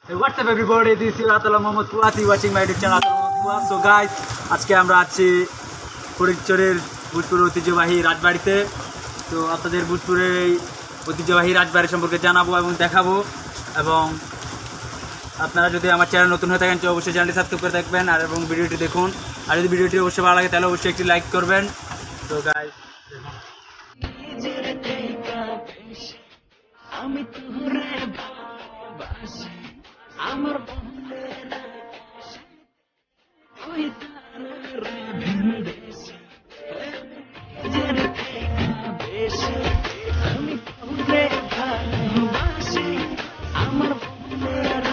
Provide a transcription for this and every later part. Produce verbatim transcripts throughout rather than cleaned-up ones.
What's up everybody, this is Attaullah Mohammed Fuad, you watching my YouTube channel Fuad. So guys, আজকে আমরা আছি ফরিদচরের ভূতপুরের ঐতিহ্যবাহী রাজবাড়িতে। তো আপনাদের ভূতপুরের এই ঐতিহ্যবাহী রাজবাড়ি সম্পর্কে জানাবো এবং দেখাবো। এবং আপনারা যদি আমার চ্যানেল নতুন হয়ে থাকেন তো অবশ্যই চ্যানেলটি সাবস্ক্রাইব করে দেখবেন আর এবং ভিডিওটি দেখুন। আর যদি ভিডিওটি অবশ্যই ভালো লাগে তাহলে অবশ্যই একটি লাইক করবেন। তো গাইস আমি তোরে ভালোবাসি আমার বন্ধেরা ওই তারে ভিন্দেশি জের বেশি আমি তোরে ভালোবাসি আমার বন্ধেরা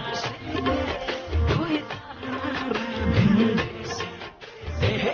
ওই তারে ভিন্দেশি হে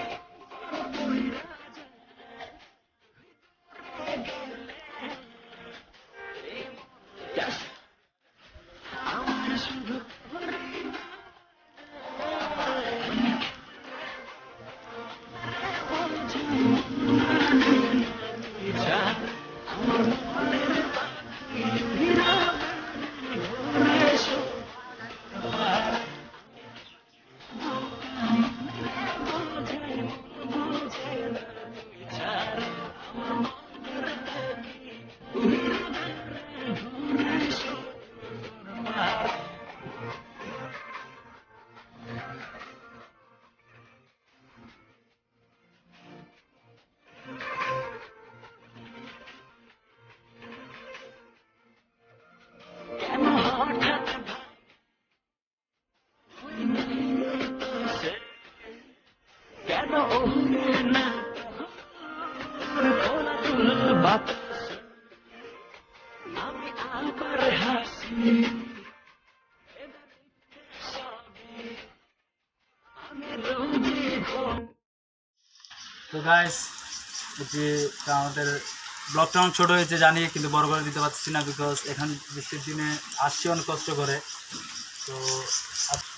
তো গাইস যে আমাদের ব্লগটা অনেক ছোটো হয়েছে জানি, কিন্তু বড় করে দিতে পারছি না বিকজ এখন বৃষ্টির দিনে আসছি অনেক কষ্ট করে। তো